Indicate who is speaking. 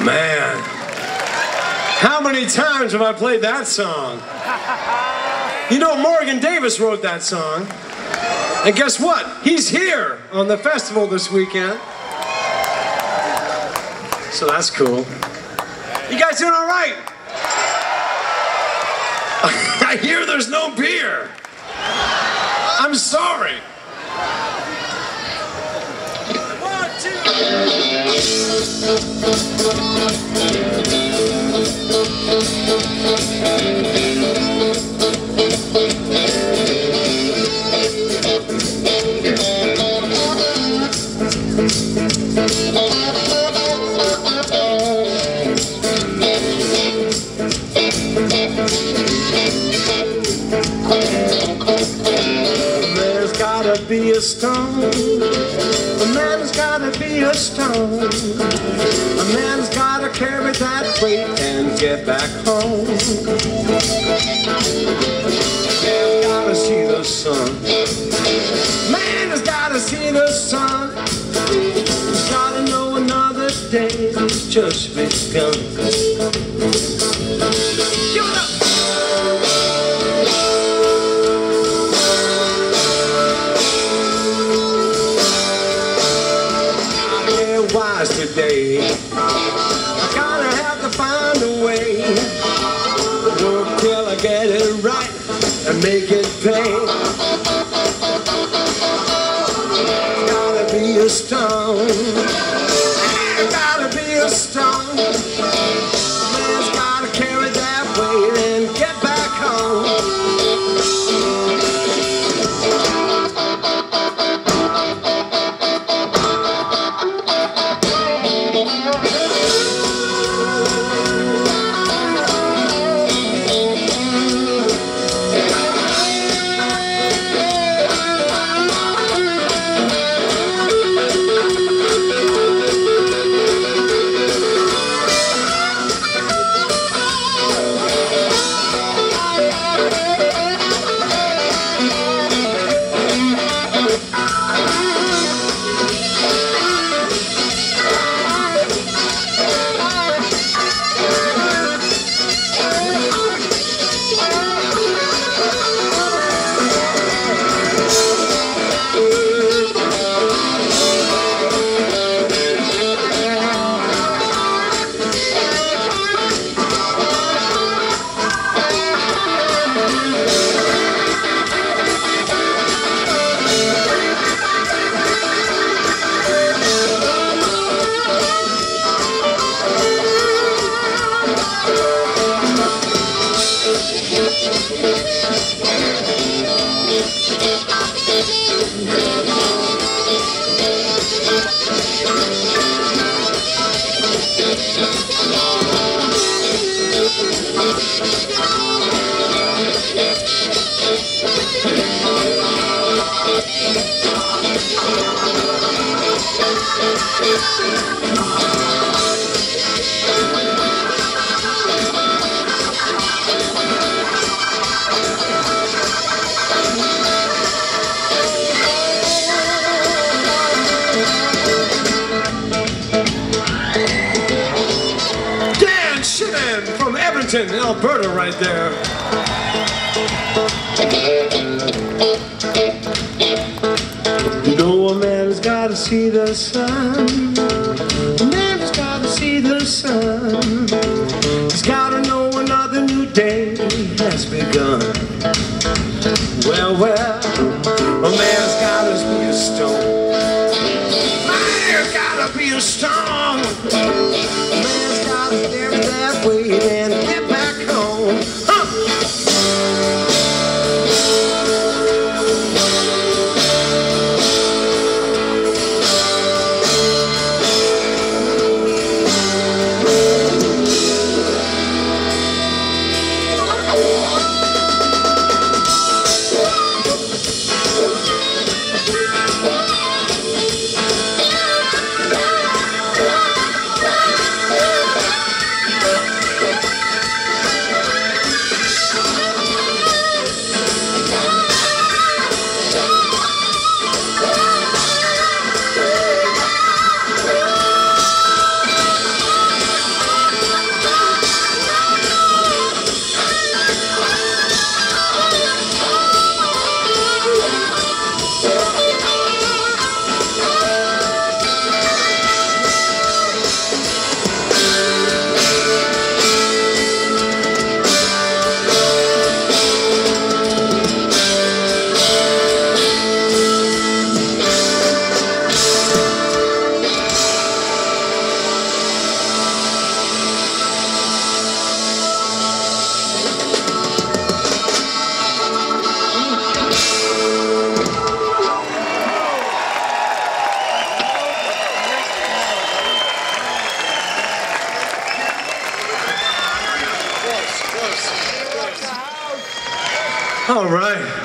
Speaker 1: Man, how many times have I played that song? You know, Morgan Davis wrote that song. And guess what? He's here on the festival this weekend. So that's cool. You guys doing all right? I hear there's no beer. I'm sorry. 1, There's gotta be a stone. A man's gotta be a stone. A man's gotta carry that weight and get back home. Man's gotta see the sun. Man has gotta see the sun. He's gotta know another day has just begun. Give it up! Wise today, I gotta have to find a way. Work till I get it right and make it pay. Gotta be a stone. Gotta be a stone. Man's gotta carry that weight and get back home. Dan Shinnan from Edmonton, Alberta, right there. You know, a man's gotta see the sun. A man's gotta see the sun. He's gotta know another new day has begun. Well, a man's gotta be a stone. Man's gotta be a stone. A man's gotta carry that weight and get back home. All right.